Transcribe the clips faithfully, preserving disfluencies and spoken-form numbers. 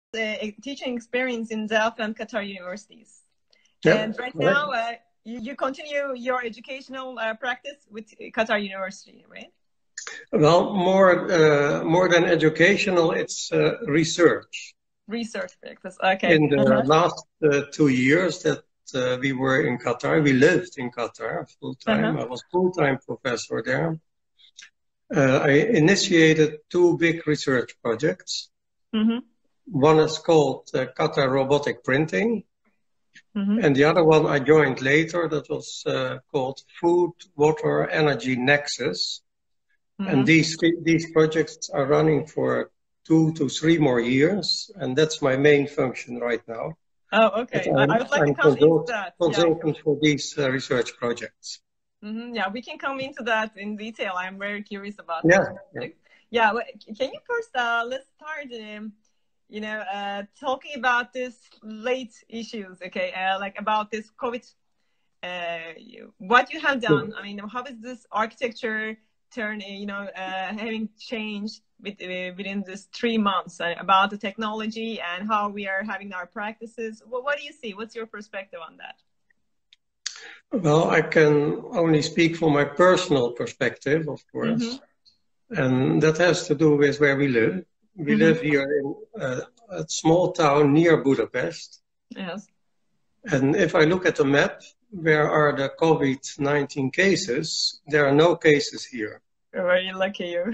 uh, teaching experience in Delft and Qatar universities. Yep. And right Correct. now, uh, you, you continue your educational uh, practice with Qatar University, right? Well, more uh, more than educational, it's uh, research. Research practice, okay. In the Uh-huh. last uh, two years that uh, we were in Qatar, we lived in Qatar full time. Uh-huh. I was full time professor there. Uh, I initiated two big research projects. Mm-hmm. One is called uh, Qatar Robotic Printing, mm-hmm. and the other one I joined later that was uh, called Food, Water, Energy Nexus. Mm-hmm. And these these projects are running for two to three more years, and that's my main function right now. Oh, okay. I, I would like I'm to come consult, into that. consultant yeah. for these uh, research projects. Mm-hmm. Yeah, we can come into that in detail. I'm very curious about yeah, that. Yeah. yeah, can you first, uh, let's start, um, you know, uh, talking about this late issues, okay, uh, like about this COVID, uh, what you have done. I mean, how is this architecture turn, you know, uh, having changed with, uh, within this three months uh, about the technology and how we are having our practices? Well, what do you see? What's your perspective on that? Well, I can only speak from my personal perspective, of course. Mm-hmm. And that has to do with where we live. We mm-hmm. live here in a, a small town near Budapest. Yes. And if I look at the map, where are the COVID nineteen cases? There are no cases here. Very lucky you.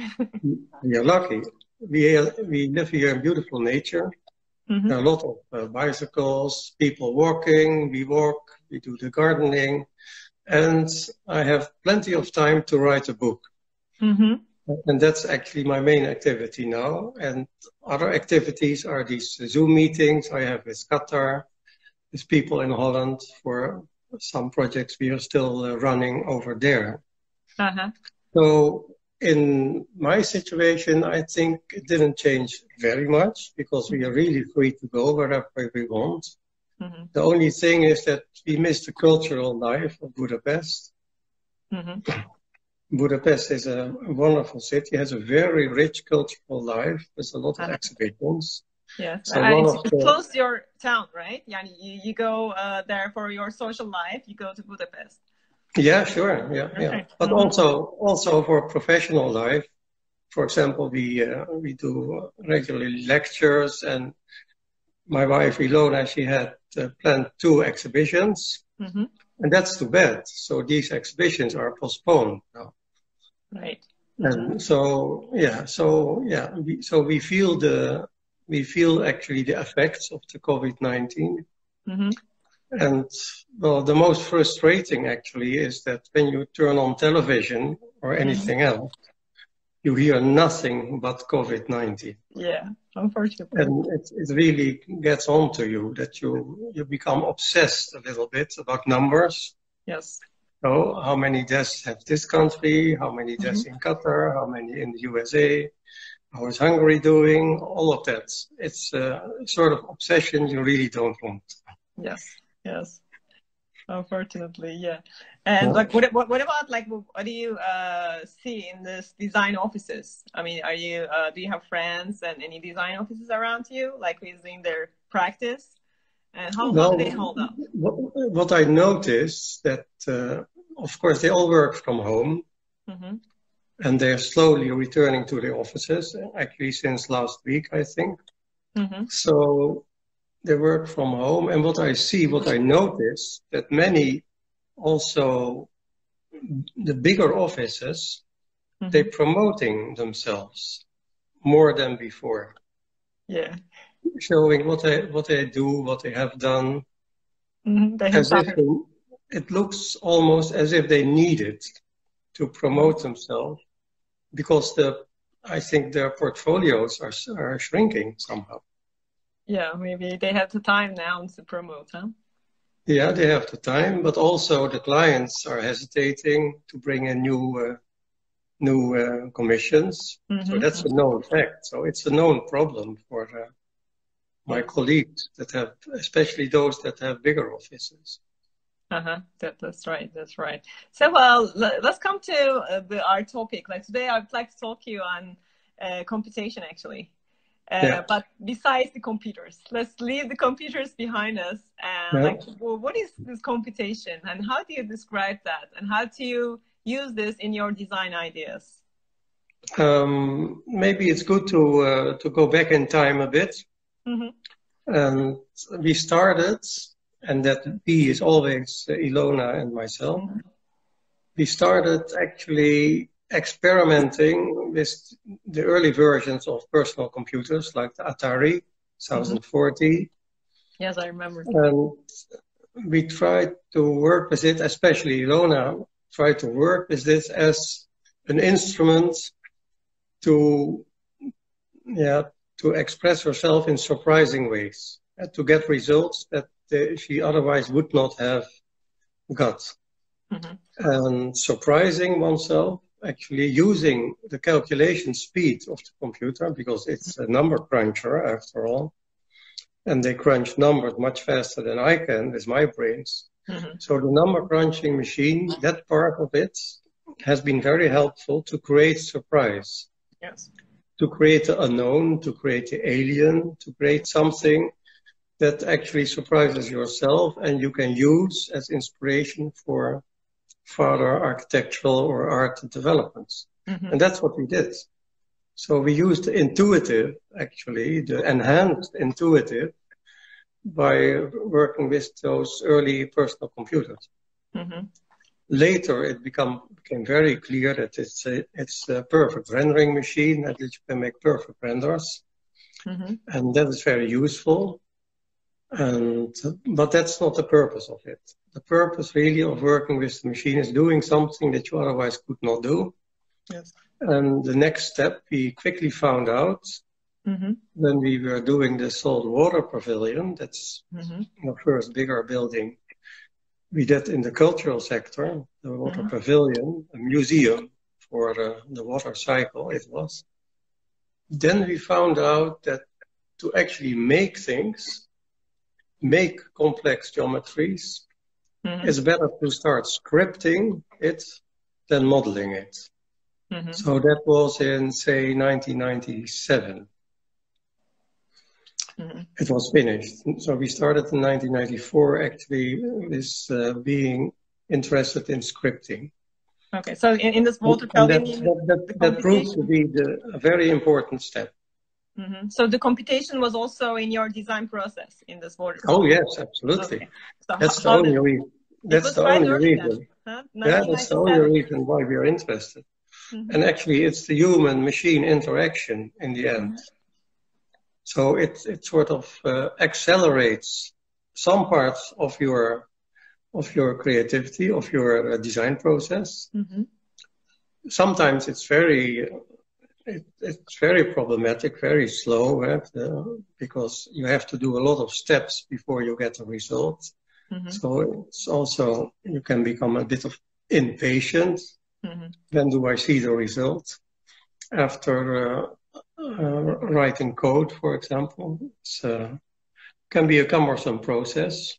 We are lucky. We, we live here in beautiful nature. Mm-hmm. There are a lot of uh, bicycles, people walking, we walk, we do the gardening, and I have plenty of time to write a book. Mm-hmm. And that's actually my main activity now. And other activities are these Zoom meetings I have with Qatar, with people in Holland for some projects we are still uh, running over there. Uh-huh. So in my situation, I think it didn't change very much because we are really free to go wherever we want. Mm-hmm. The only thing is that we miss the cultural life of Budapest. Mm-hmm. Budapest is a wonderful city, has a very rich cultural life. There's a lot of uh-huh. exhibitions. Yes, so uh, it's the... close to your town, right? Yeah, you, you go uh, there for your social life, you go to Budapest. Yeah, sure, yeah, okay. yeah. But mm-hmm. also, also for professional life, for example, we uh, we do regularly lectures, and my wife Ilona, she had uh, planned two exhibitions, mm-hmm. and that's too bad. So these exhibitions are postponed now. Right. And mm-hmm. so yeah, so yeah, we, so we feel the we feel actually the effects of the COVID nineteen. Mm-hmm. And well, the most frustrating actually is that when you turn on television or anything mm-hmm. else, you hear nothing but COVID nineteen. Yeah, unfortunately. And it, it really gets on to you that you, you become obsessed a little bit about numbers. Yes. So how many deaths have this country? How many deaths mm-hmm. in Qatar? How many in the U S A? How is Hungary doing? All of that. It's a sort of obsession you really don't want. Yes. Yes, unfortunately, yeah. And yeah. like, what, what, what about like, what do you uh, see in this design offices? I mean, are you, uh, do you have friends and any design offices around you, like within their practice? And how, well, how do they hold up? What, what I noticed that, uh, of course, they all work from home, mm-hmm. and they're slowly returning to the offices. Actually, since last week, I think. Mm-hmm. So. They work from home, and what I see, what I notice, that many also, the bigger offices, mm-hmm. they're promoting themselves more than before. Yeah. Showing what they, what they do, what they have done. Mm-hmm. They as if they, it looks almost as if they need it to promote themselves, because the, I think their portfolios are, are shrinking somehow. Yeah, maybe they have the time now to promote, huh? Yeah, they have the time, but also the clients are hesitating to bring in new uh, new uh, commissions. Mm-hmm. So that's a known fact. So it's a known problem for uh, my colleagues that have, especially those that have bigger offices. Uh-huh. That, that's right. That's right. So, well, let's come to uh, the, our topic. Like today, I'd like to talk to you on uh, computation, actually. Uh, yeah. But besides the computers, let's leave the computers behind us. And Yeah. like, well, what is this computation, and how do you describe that, and how do you use this in your design ideas? Um, maybe it's good to uh, to go back in time a bit. Mm-hmm. And we started, and that we is always uh, Ilona and myself. Mm-hmm. We started actually experimenting with the early versions of personal computers, like the Atari twenty forty. Mm-hmm. Yes, I remember. And we tried to work with it, especially Ilona tried to work with this as an instrument to, yeah, to express herself in surprising ways, and to get results that uh, she otherwise would not have got. Mm-hmm. And surprising oneself, actually using the calculation speed of the computer, because it's a number cruncher after all, and they crunch numbers much faster than I can with my brains. Mm-hmm. So the number crunching machine, that part of it, has been very helpful to create surprise. Yes. To create the unknown, to create the alien, to create something that actually surprises yourself and you can use as inspiration for further architectural or art developments. Mm-hmm. And that's what we did. So we used the intuitive, actually, the enhanced intuitive, by working with those early personal computers. Mm-hmm. Later, it become, became very clear that it's a, it's a perfect rendering machine, that you can make perfect renders. Mm-hmm. And that is very useful. And, but that's not the purpose of it. The purpose really of working with the machine is doing something that you otherwise could not do. Yes. And the next step we quickly found out mm-hmm. when we were doing the salt water pavilion, that's mm-hmm. the first bigger building we did in the cultural sector, the water mm-hmm. pavilion, a museum for the, the water cycle it was. Then we found out that to actually make things, make complex geometries, mm-hmm. it's better to start scripting it than modeling it. Mm-hmm. So that was in, say, nineteen ninety-seven. Mm-hmm. It was finished. So we started in nineteen ninety-four, actually, with uh, being interested in scripting. Okay, so in, in this water pavilion, that, that, that, that proved to be the, a very important step. Mm-hmm. So the computation was also in your design process in this water. Oh yes, absolutely. Okay. So that's the only reason. That's the only reason. Huh? Yeah, that's the only reason why we are interested. Mm-hmm. And actually, it's the human-machine interaction in the end. Mm-hmm. So it it sort of uh, accelerates some parts of your of your creativity, of your uh, design process. Mm-hmm. Sometimes it's very it, it's very problematic, very slow, right? uh, because you have to do a lot of steps before you get a result. Mm-hmm. So it's also, you can become a bit of impatient. Mm-hmm. When do I see the result? After uh, uh, writing code, for example, it uh, can be a cumbersome process.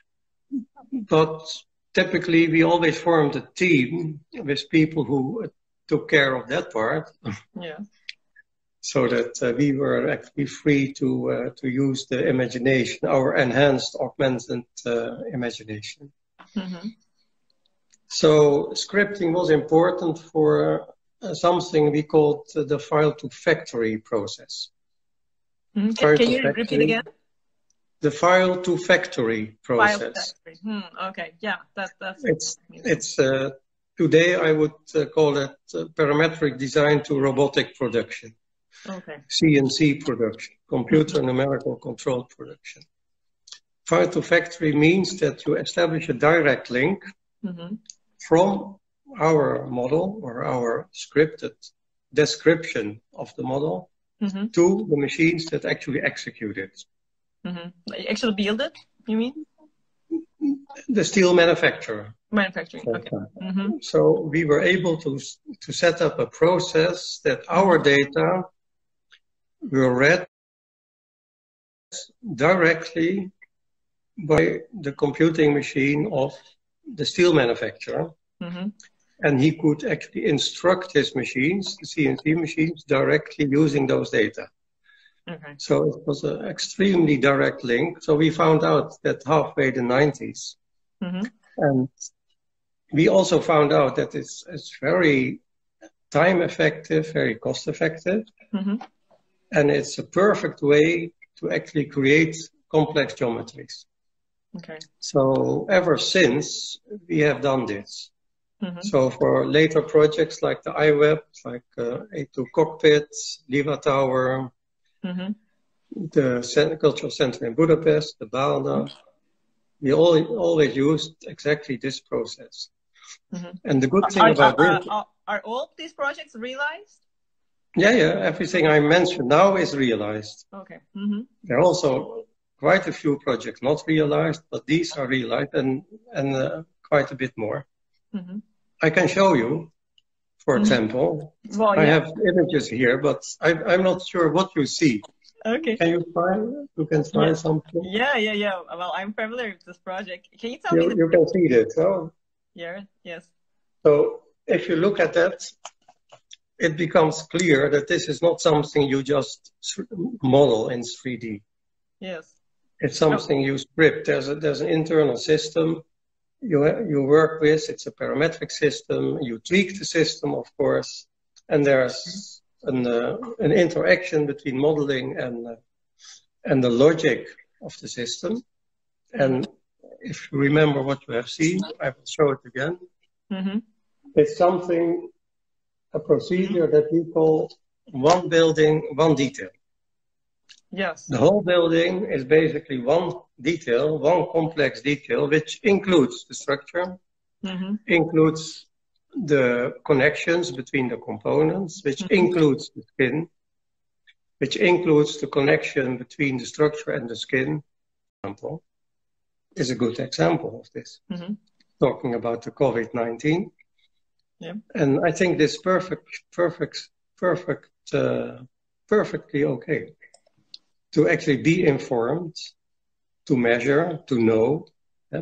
But typically, we always formed a team with people who took care of that part. Yeah. So that uh, we were actually free to uh, to use the imagination, our enhanced, augmented uh, imagination. Mm-hmm. So scripting was important for uh, something we called uh, the file-to-factory process. Mm-hmm. Can, can you factory, repeat again? The file-to-factory process. File factory. Hmm, okay, yeah, that, that's... It's, it's uh, today I would uh, call it uh, parametric design to robotic production. Okay. C N C production, computer numerical controlled production. File-to-factory means that you establish a direct link mm-hmm. from our model or our scripted description of the model mm-hmm. to the machines that actually execute it. Mm-hmm. Actually build it, you mean? The steel manufacturer. Manufacturing, okay. Mm-hmm. So we were able to, to set up a process that our data were read directly by the computing machine of the steel manufacturer. Mm-hmm. And he could actually instruct his machines, the C N C machines, directly using those data. Okay. So it was an extremely direct link. So we found out that halfway the nineties. Mm-hmm. And we also found out that it's, it's very time effective, very cost effective. Mm-hmm. And it's a perfect way to actually create complex geometries. Okay. So ever since we have done this. Mm-hmm. So for later projects like the iWeb, like uh, A two Cockpit, Liva Tower, mm-hmm. the Cultural Center in Budapest, the Balda, we all, always used exactly this process. Mm-hmm. And the good thing are, about are, this... Are, are all these projects realized? Yeah, yeah. Everything I mentioned now is realized. Okay. Mm-hmm. There are also quite a few projects not realized, but these are realized and, and uh, quite a bit more. Mm-hmm. I can show you, for mm-hmm. example. Well, yeah. I have images here, but I, I'm not sure what you see. Okay. Can you find? You can find yeah. something. Yeah, yeah, yeah. Well, I'm familiar with this project. Can you tell you, me? The... You can see this, oh? Yeah. Yes. So if you look at that, it becomes clear that this is not something you just model in three D. Yes. It's something oh. you script. There's a, there's an internal system you you work with. It's a parametric system. You tweak the system, of course, and there's an uh, an interaction between modeling and uh, and the logic of the system. And if you remember what you have seen, I will show it again. Mm-hmm. It's something, a procedure that we call one building, one detail. Yes. The whole building is basically one detail, one complex detail, which includes the structure, mm-hmm. includes the connections between the components, which mm-hmm. includes the skin, which includes the connection between the structure and the skin. Example is a good example of this. Mm-hmm. Talking about the COVID nineteen. Yeah. And I think this perfect, perfect, perfect, uh, perfectly okay to actually be informed, to measure, to know. Yeah?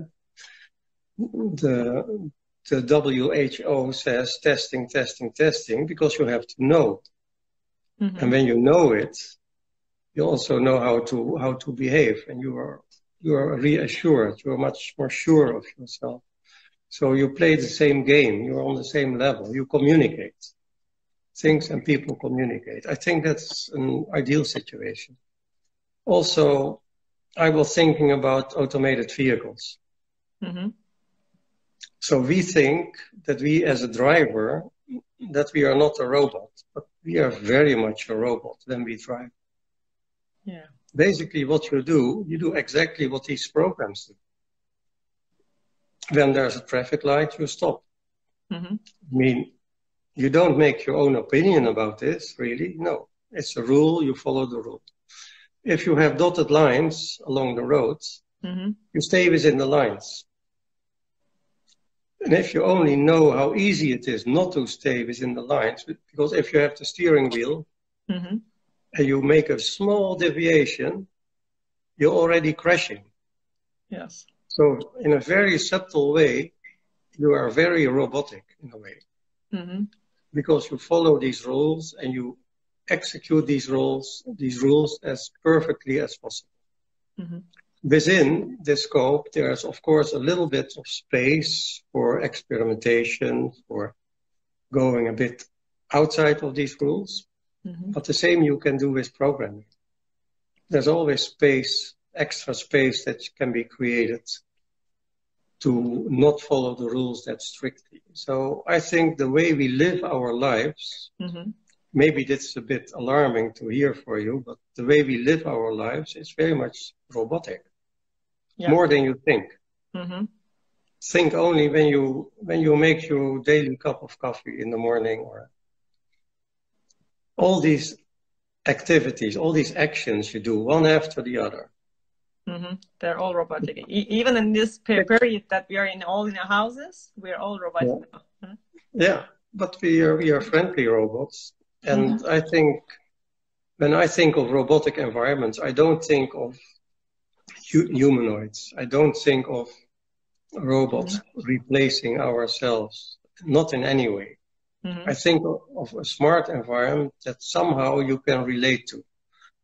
The, the W H O says testing, testing, testing, because you have to know. Mm-hmm. And when you know it, you also know how to how to behave, and you are you are reassured. You are much more sure of yourself. So you play the same game. You are on the same level. You communicate. Things and people communicate. I think that's an ideal situation. Also, I was thinking about automated vehicles. Mm-hmm. So we think that we as a driver, that we are not a robot, but we are very much a robot when we drive. Yeah. Basically what you do, you do exactly what these programs do. When there's a traffic light, you stop. Mm-hmm. I mean, you don't make your own opinion about this, really. No, it's a rule, you follow the rule. If you have dotted lines along the roads, mm-hmm. you stay within the lines. And if you only know how easy it is not to stay within the lines, because if you have the steering wheel mm-hmm. and you make a small deviation, you're already crashing. Yes. So in a very subtle way, you are very robotic in a way. Mm-hmm. Because you follow these rules and you execute these rules, these rules as perfectly as possible. Mm-hmm. Within the scope, there's of course a little bit of space for experimentation, for going a bit outside of these rules. Mm-hmm. But the same you can do with programming. There's always space, extra space that can be created to not follow the rules that strictly. So I think the way we live our lives, mm-hmm. maybe that's a bit alarming to hear for you, but the way we live our lives is very much robotic, yeah. More than you think. Mm-hmm. Think only when you when you make your daily cup of coffee in the morning, or all these activities, all these actions you do one after the other. Mm-hmm. They're all robotic. E- even in this period that we are in, all in our houses, we're all robotic yeah. now. Mm-hmm. Yeah, but we are we are friendly robots, and mm-hmm. I think when I think of robotic environments, I don't think of hu- humanoids. I don't think of robots mm-hmm. replacing ourselves, not in any way. Mm-hmm. I think of, of a smart environment that somehow you can relate to.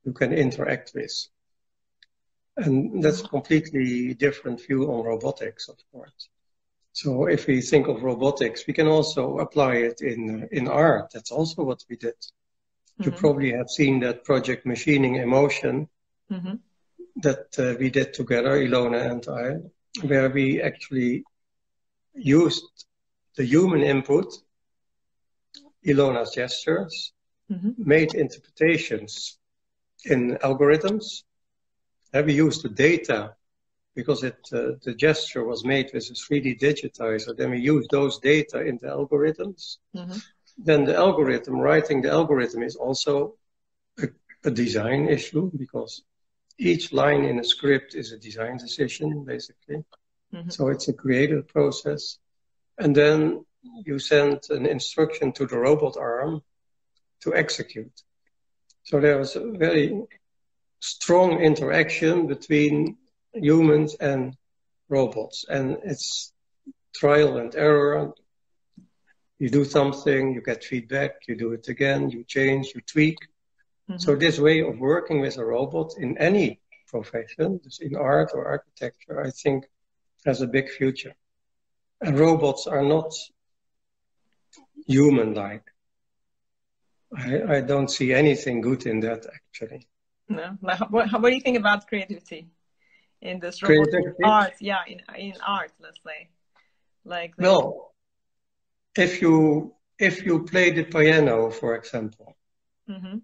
you can interact with. And that's a completely different view on robotics, of course. So if we think of robotics, we can also apply it in, in art. That's also what we did. Mm-hmm. You probably have seen that project Machining Emotion mm-hmm. that uh, we did together, Ilona and I, where we actually used the human input, Ilona's gestures, mm-hmm. made interpretations in algorithms. And we used the data because it, uh, the gesture was made with a three D digitizer. Then we used those data in the algorithms. Mm-hmm. Then the algorithm, writing the algorithm is also a, a design issue because each line in a script is a design decision, basically. Mm-hmm. So it's a creative process. And then you send an instruction to the robot arm to execute. So there was a very strong interaction between humans and robots. And it's trial and error. You do something, you get feedback, you do it again, you change, you tweak. Mm-hmm. So this way of working with a robot in any profession, in art or architecture, I think has a big future. And robots are not human-like. I, I don't see anything good in that, actually. No. What, what do you think about creativity in this robotic art? Yeah, in, in art, let's say. Like the... Well, if you, if you play the piano, for example, mm-hmm.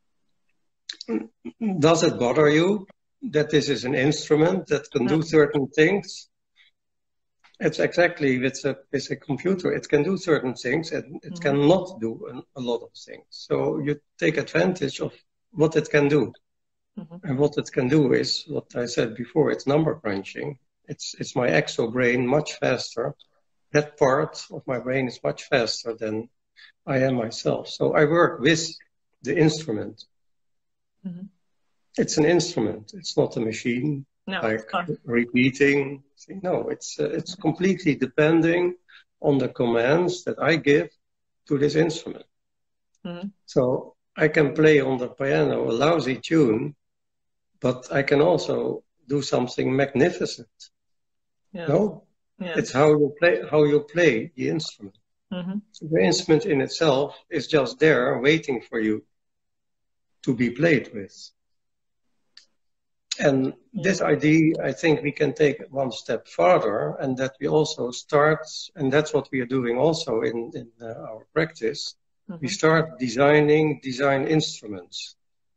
does it bother you that this is an instrument that can no. do certain things? It's exactly with a, with a computer. It can do certain things and it mm-hmm. cannot do a, a lot of things. So you take advantage of what it can do. Mm-hmm. And what it can do is what I said before, it's number crunching. It's, it's my exo brain much faster. That part of my brain is much faster than I am myself. So I work with the instrument. Mm-hmm. It's an instrument. It's not a machine. No, like repeating. No, it's uh, it's completely depending on the commands that I give to this instrument. Mm-hmm. So I can play on the piano a lousy tune, but I can also do something magnificent. Yeah. No, yeah. It's how you play how you play the instrument. Mm-hmm. So the instrument in itself is just there, waiting for you to be played with. And this idea, I think we can take it one step further, and that we also start, and that's what we are doing also in, in uh, our practice, mm-hmm. we start designing design instruments,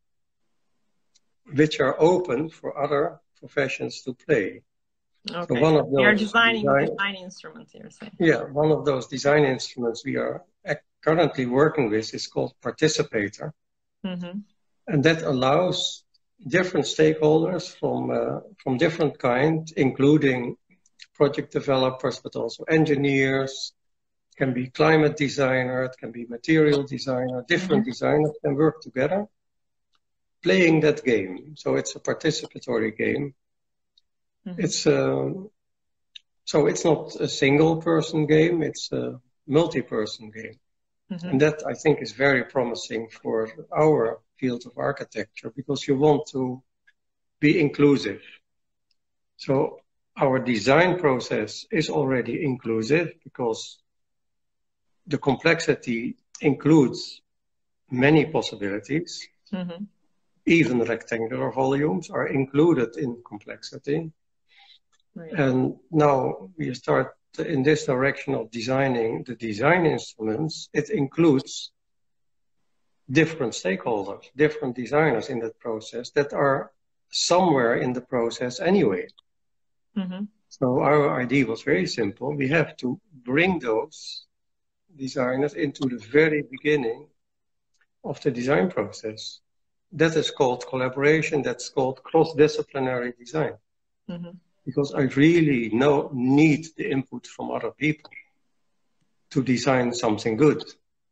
which are open for other professions to play. Okay, so one of those you're designing design, design instruments, you're saying. Yeah, one of those design instruments we are currently working with is called Participator. Mm-hmm. And that allows different stakeholders from uh, from different kinds, including project developers, but also engineers, it can be climate designer, it can be material designer, different mm-hmm. designers can work together playing that game. So it's a participatory game. Mm-hmm. It's uh, so it's not a single person game, it's a multi-person game. Mm-hmm. And that I think is very promising for our field of architecture because you want to be inclusive. So our design process is already inclusive because the complexity includes many possibilities. Mm-hmm. Even rectangular volumes are included in complexity. Right. And now we start in this direction of designing the design instruments. It includes different stakeholders, different designers in that process that are somewhere in the process anyway. Mm-hmm. So our idea was very simple. We have to bring those designers into the very beginning of the design process. That is called collaboration. That's called cross-disciplinary design. Mm-hmm. Because I really know, need the input from other people to design something good.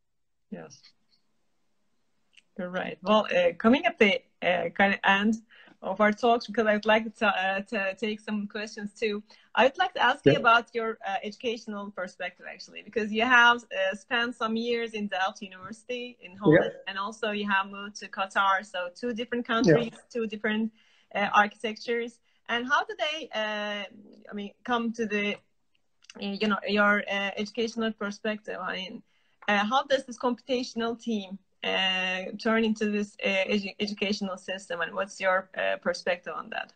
Yes. You're right. Well, uh, coming at the uh, kind of end of our talks, because I'd like to, uh, to take some questions too. I'd like to ask yeah. you about your uh, educational perspective, actually, because you have uh, spent some years in Delft University in Holland, yeah. and also you have moved to Qatar. So two different countries, yeah. two different uh, architectures. And how do they, uh, I mean, come to the, you know, your uh, educational perspective? I mean, uh, how does this computational team Uh, turn into this uh, edu educational system, and what's your uh, perspective on that?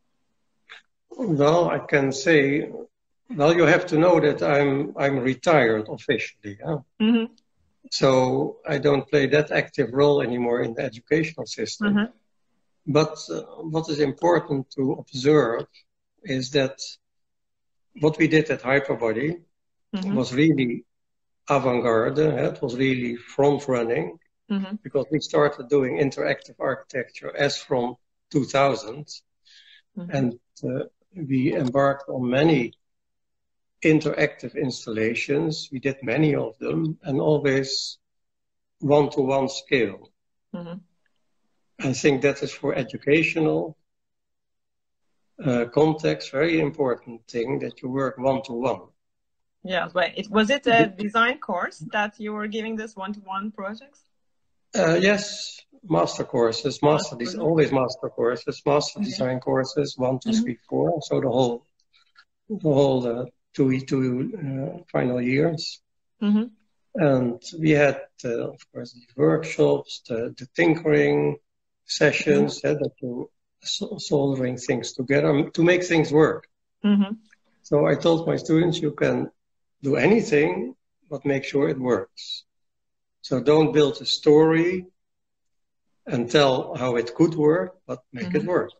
Well, I can say, well, you have to know that I'm I'm retired officially. Huh? Mm-hmm. So I don't play that active role anymore in the educational system. Mm-hmm. But uh, what is important to observe is that what we did at Hyperbody mm-hmm. was really avant-garde. It was really front-running. Mm-hmm. Because we started doing interactive architecture as from two thousand, mm-hmm. and uh, we embarked on many interactive installations. We did many of them, and always one-to-one scale. Mm-hmm. I think that is for educational uh, context very important thing, that you work one-to-one. Yeah, but it, was it a design course that you were giving this one-to-one projects? Uh, yes, master courses, master des always master courses, master okay. design courses, one, two, mm-hmm. three, four. So the whole, the whole uh, two, two uh, final years. Mm-hmm. And we had, uh, of course, the workshops, the, the tinkering sessions, mm-hmm. uh, that you soldering things together to make things work. Mm-hmm. So I told my students, you can do anything, but make sure it works. So don't build a story and tell how it could work, but make mm-hmm. it work.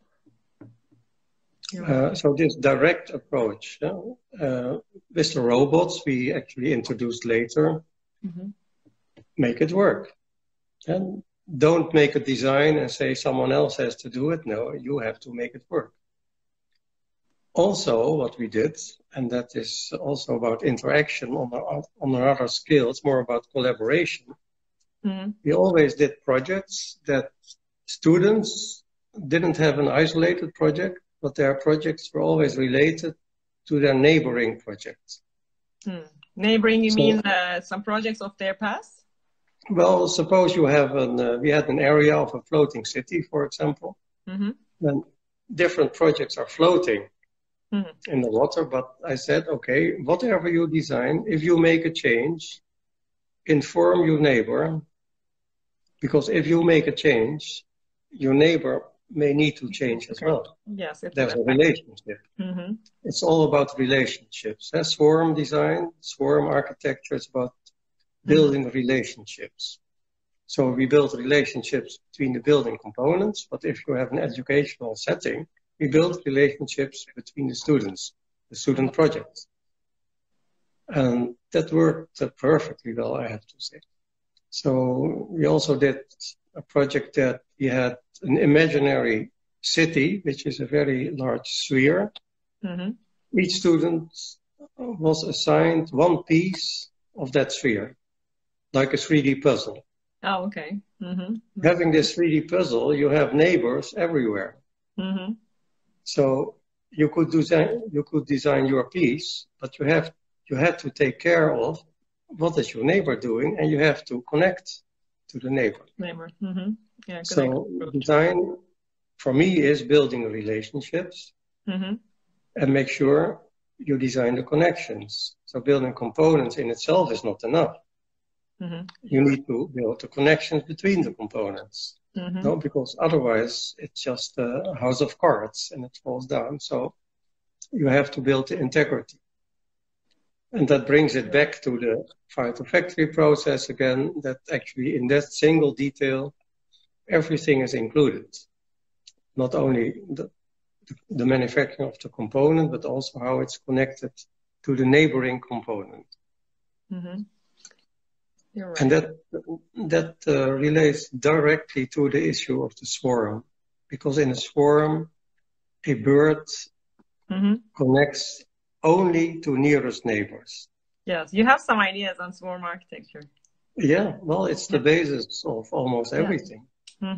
Uh, so this direct approach, uh, uh, with the robots we actually introduced later, mm-hmm. make it work. And don't make a design and say someone else has to do it. No, you have to make it work. Also, what we did, and that is also about interaction on, a, on another scale, it's more about collaboration. Mm-hmm. We always did projects that students didn't have an isolated project, but their projects were always related to their neighboring projects. Hmm. Neighboring, you so, mean uh, some projects of their past? Well, suppose you have an, uh, we had an area of a floating city, for example. Mm-hmm. Then different projects are floating mm-hmm. in the water, but I said, okay, whatever you design, if you make a change, inform your neighbor, because if you make a change, your neighbor may need to change as well. Yes, there's a relationship. Mm-hmm. It's all about relationships. That's swarm design, swarm architecture. It's about building mm-hmm. relationships. So we build relationships between the building components, but if you have an educational setting, we build relationships between the students, the student projects. And that worked perfectly well, I have to say. So we also did a project that we had an imaginary city, which is a very large sphere. Mm-hmm. Each student was assigned one piece of that sphere, like a three D puzzle. Oh, okay. Mm-hmm. Having this three D puzzle, you have neighbors everywhere. Mm-hmm. So you could design, you could design your piece, but you have you had to take care of what is your neighbor doing, and you have to connect to the neighbor. Neighbor. Mm-hmm. Yeah, so design, for me, is building relationships mm-hmm. and make sure you design the connections. So building components in itself is not enough. Mm-hmm. You need to build the connections between the components. Mm-hmm. No, because otherwise it's just a house of cards and it falls down. So you have to build the integrity. And that brings it back to the fire to factory process again, that actually in that single detail, everything is included. Not only the, the manufacturing of the component, but also how it's connected to the neighboring component. Mm-hmm. You're right. And that, that uh, relates directly to the issue of the swarm. Because in a swarm, a bird mm-hmm. connects only to nearest neighbors. Yes, you have some ideas on swarm architecture. Yeah, well, it's the basis of almost everything. Yeah. Mm-hmm.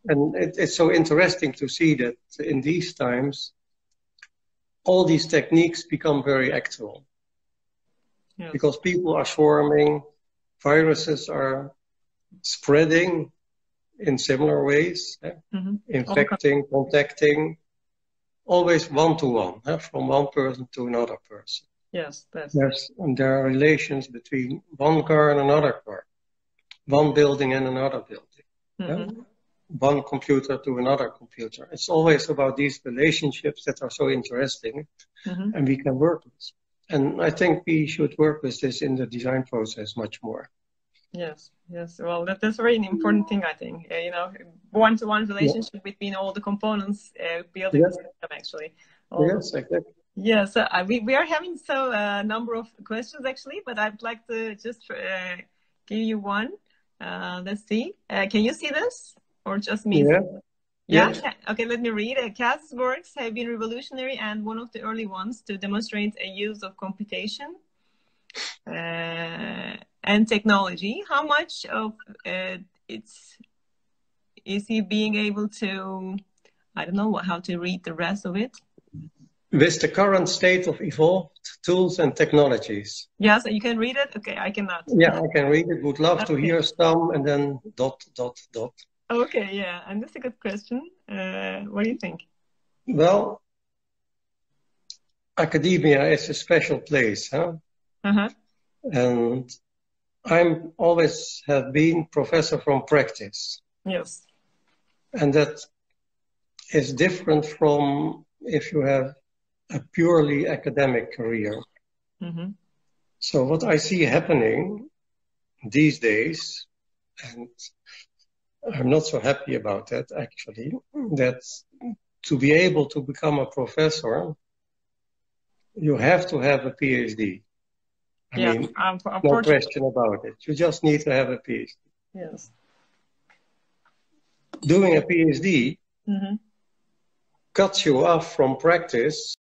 And it, it's so interesting to see that in these times, all these techniques become very actual. Yes. Because people are swarming, viruses are spreading in similar ways, eh? mm-hmm. infecting, contacting, always one-to-one, eh? from one person to another person. Yes, that's... There's, and there are relations between one car and another car, one building and another building, mm-hmm. eh? one computer to another computer. It's always about these relationships that are so interesting, mm-hmm. and we can work with. And I think we should work with this in the design process much more. Yes, yes. Well, that, that's very important thing, I think. Uh, you know, one-to-one relationship yeah. between all the components uh, building yes. the system, actually. All yes, the... exactly. Yeah, so uh, we, we are having so a uh, number of questions, actually, but I'd like to just uh, give you one. Uh, let's see. Uh, can you see this? Or just me? Yeah. Yeah. yeah. Okay, let me read. Uh, C A S's works have been revolutionary and one of the early ones to demonstrate a use of computation uh, and technology. How much of uh, it's is he being able to? I don't know how to read the rest of it. With the current state of evolved tools and technologies. Yes, you can read it. Okay, I cannot. Yeah, I can read it. Would love okay. to hear some, and then dot dot dot. Okay, yeah, and that's a good question. Uh, what do you think? Well, academia is a special place, huh? Uh-huh. And I'm always have been professor from practice. Yes. And that is different from if you have a purely academic career. Mm-hmm. So what I see happening these days, and I'm not so happy about that, actually, that to be able to become a professor, you have to have a PhD. I yeah, mean, um, no question about it. You just need to have a PhD. Yes. Doing a PhD mm-hmm. cuts you off from practice